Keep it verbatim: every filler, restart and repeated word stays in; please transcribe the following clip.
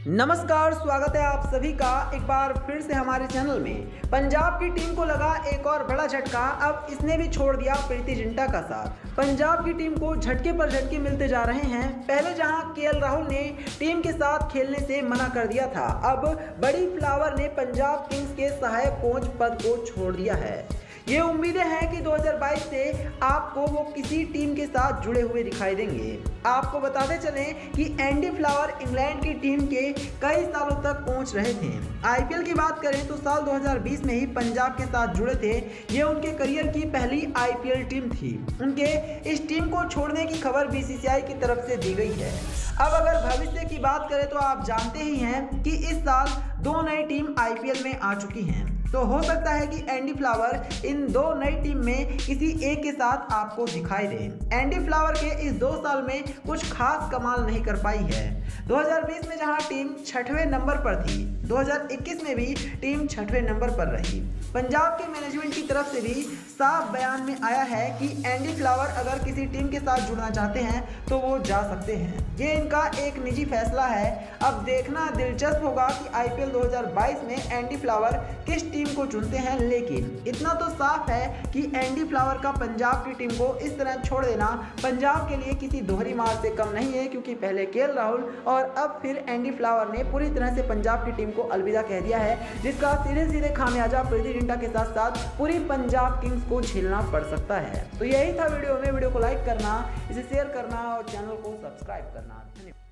नमस्कार, स्वागत है आप सभी का एक बार फिर से हमारे चैनल में। पंजाब की टीम को लगा एक और बड़ा झटका, अब इसने भी छोड़ दिया प्रीति जिंटा का साथ। पंजाब की टीम को झटके पर झटके मिलते जा रहे हैं। पहले जहां केएल राहुल ने टीम के साथ खेलने से मना कर दिया था, अब बड़ी फ्लावर ने पंजाब किंग्स के सहायक कोच पद को छोड़ दिया है। ये उम्मीदें हैं कि दो हज़ार बाईस से आपको वो किसी टीम के साथ जुड़े हुए दिखाई देंगे। आपको बताते चलें कि एंडी फ्लावर इंग्लैंड की टीम के कई सालों तक कोच रहे थे। आईपीएल की बात करें तो साल दो हज़ार बीस में ही पंजाब के साथ जुड़े थे। ये उनके करियर की पहली आईपीएल टीम थी। उनके इस टीम को छोड़ने की खबर बीसीसीआई की तरफ से दी गई है। अब अगर भविष्य की बात करें तो आप जानते ही हैं कि इस साल दो नई टीम आईपीएल में आ चुकी हैं, तो हो सकता है कि एंडी फ्लावर इन दो नई टीम में किसी एक के साथ आपको दिखाई दे। एंडी फ्लावर के इस दो साल में कुछ खास कमाल नहीं कर पाई है। दो हज़ार बीस में जहां टीम छठवें नंबर पर थी, दो हज़ार इक्कीस में भी टीम छठवें नंबर पर रही। पंजाब के मैनेजमेंट की तरफ से भी साफ बयान में आया है कि एंडी फ्लावर अगर किसी टीम के साथ जुड़ना चाहते हैं तो वो जा सकते हैं। ये इनका एक निजी फैसला है। अब देखना दिलचस्प होगा कि आईपीएल दो हज़ार बाईस में एंडी फ्लावर किस टीम को चुनते हैं, लेकिन इतना तो साफ है कि एंडी फ्लावर का पंजाब की टीम को इस तरह छोड़ देना पंजाब के लिए किसी दोहरी मार से कम नहीं है, क्योंकि पहले केएल राहुल और अब फिर एंडी फ्लावर ने पूरी तरह से पंजाब की टीम को अलविदा कह दिया है, जिसका सीधे सीधे खामियाजा प्रीति जिंटा के साथ साथ पूरी पंजाब किंग्स को झेलना पड़ सकता है। तो यही था वीडियो में। वीडियो को लाइक करना, इसे शेयर करना और चैनल को सब्सक्राइब करना। धन्यवाद।